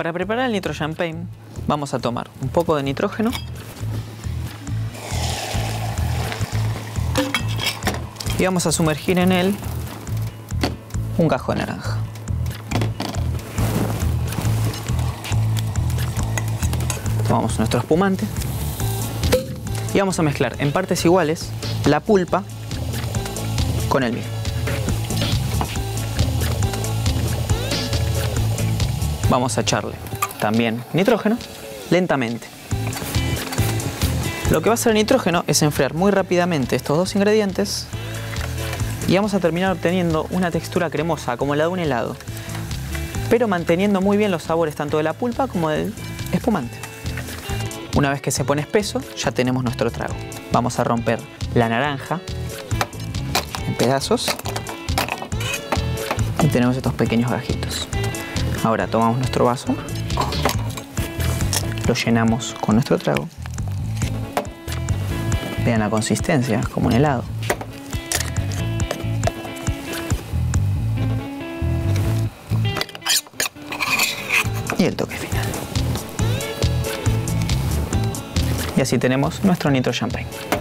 Para preparar el nitro champagne vamos a tomar un poco de nitrógeno y vamos a sumergir en él un gajo de naranja. Tomamos nuestro espumante y vamos a mezclar en partes iguales la pulpa con el mismo. Vamos a echarle también nitrógeno lentamente. Lo que va a hacer el nitrógeno es enfriar muy rápidamente estos dos ingredientes y vamos a terminar obteniendo una textura cremosa como la de un helado, pero manteniendo muy bien los sabores tanto de la pulpa como del espumante. Una vez que se pone espeso, ya tenemos nuestro trago. Vamos a romper la naranja en pedazos y tenemos estos pequeños gajitos. Ahora tomamos nuestro vaso, lo llenamos con nuestro trago. Vean la consistencia, es como un helado. Y el toque final. Y así tenemos nuestro nitro champagne.